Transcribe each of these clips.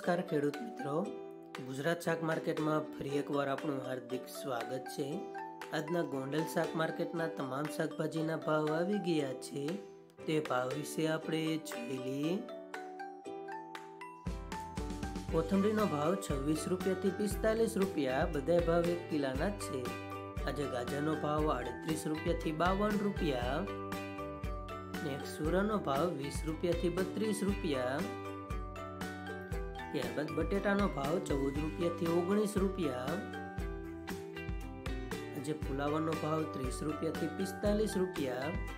नमस्कार खेडूत मित्रों, गुजरात शाक मार्केट में फरी एक बार आपनु हार्दिक स्वागत है। आजना गोंडल शाक मार्केट ना तमाम शाकभाजी ना भाव आवी गया छे, ते भाव विषे आपणे जोई लईए। कोथमरी नो भाव 26 रुपया थी 45 रुपया बधाय भाव 1 किलोना छे। आज गाजर नो भाव 38 रुपया थी 52 रुपया। सूरा नो भाव 20 रुपया थी 32 रुपया। त्यारबाद बटेटा नो भाव 14 रुपया थी 19 रुपया। आज फुलावर नो भाव 30 रुपया थी 45 रुपया।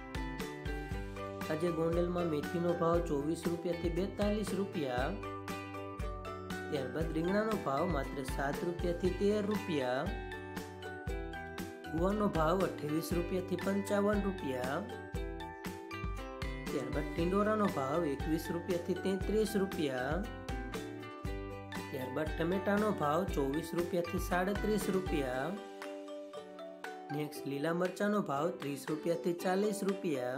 आज गोंडल में मेथी नो भाव 24 रुपया थी 42 रुपया। त्यारबाद રીંગણા નો ભાવ માત્ર 7 रुपया थी 13 रुपया। गुवार नो भाव 28 रुपया थी 55 रुपया। त्यारबाद टिंडोरा नो भाव 21 रुपया थी 33 रुपया। त्यारबाद टमेटा नो भाव 24 रुपया थी 37 रुपया। नेक्स्ट लीला मरचा नो भाव 30 रुपया थी 40 रुपया।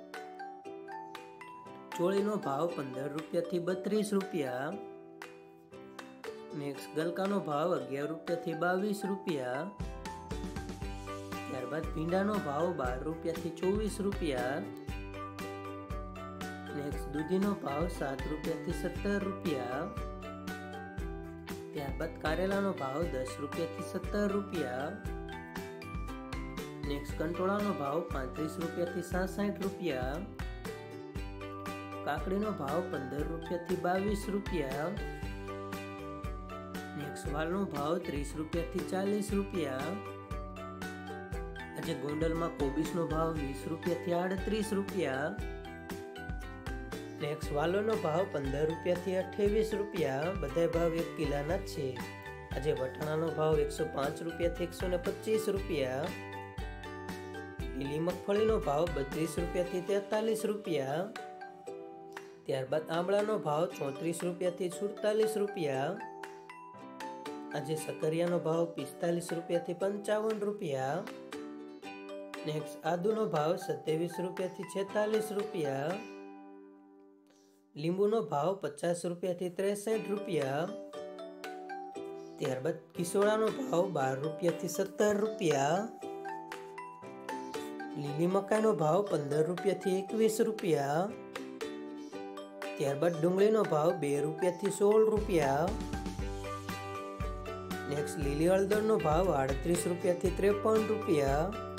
चोली नो भाव 15 रुपया थी 32 रुपया। नेक्स्ट गलका नो भाव 11 रुपया थी 22 रुपया। त्यारबाद भींडा नो भाव 12 रुपया थी 24 रुपया। नेक्स्ट दूधी नो भाव 7 रुपया थी 70 रुपया। त्यारबाद कारेला नो भाव 10 रुपया थी 70 रुपया। नेक्स्ट कंटोला नो भाव 35 रुपया थी 67 रुपया। काकड़ी नो भाव 15 रुपया थी 22 रुपया। नेक्स्ट वाल नो भाव 30 रुपया थी 40 रुपया। आज गोंडल में कोबीज नो भाव 20 रुपया थी 38 रुपया। नेक्स्ट वालो नो भाव 15 रुपया थी 28 रुपया बधाय भाव 1 किलोना छे। आज वटाणा नो भाव 105 रुपया थी 125 रुपया। लीली मगफળી नो भाव 32 रुपया थी 43 रुपया। त्यारबाद आंबळा नो भाव 34 रुपया थी 47 रुपया। आज सकरिया नो भाव 45 रुपया थी 55 रुपया। नेक्स्ट आदू नो भाव 27 रुपया थी 46 रुपया। लींबू नो भाव 50 रुपया थी 63 रुपया। त्यारबाद किसोड़ा नो भाव 12 रुपया थी 70 रुपया। लीली मकाई नो भाव 15 रुपया थी 21 रुपया। त्यारबाद डूंगળી नो भाव 2 रुपया थी 16 रुपया। नेक्स्ट लीली हळदर नो भाव 38 रुपया थी 53 रुपया।